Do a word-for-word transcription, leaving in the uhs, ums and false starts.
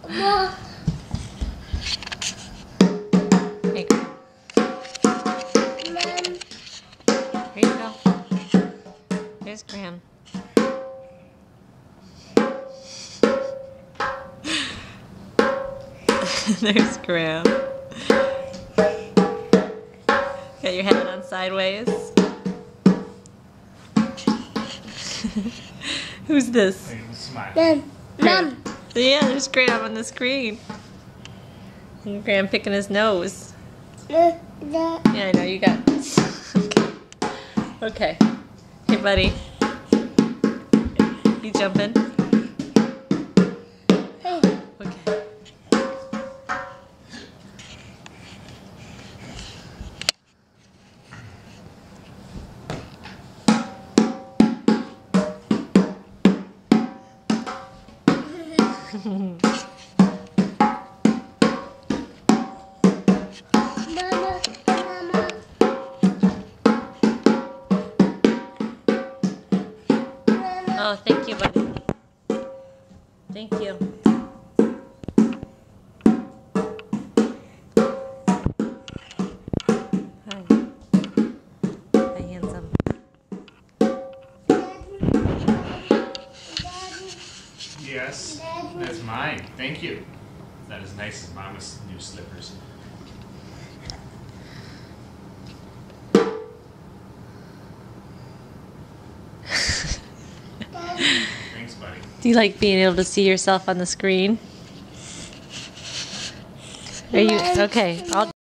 Mom. Hey, Graham. Mom. Here you go. There's Graham. There's Graham. Got your hat on sideways. Who's this? Mom. Mom. Yeah, there's Graham on the screen. And Graham picking his nose. Uh, Yeah, I know, you got this. Okay. Hey, buddy. You jumping? Hey. Okay. Mama. Mama. Oh, thank you, buddy. Thank you. Hi. Hi, handsome. Yes, that's mine. Thank you. That is nice as Mama's new slippers. Thanks, buddy. Do you like being able to see yourself on the screen? Are you okay? I'll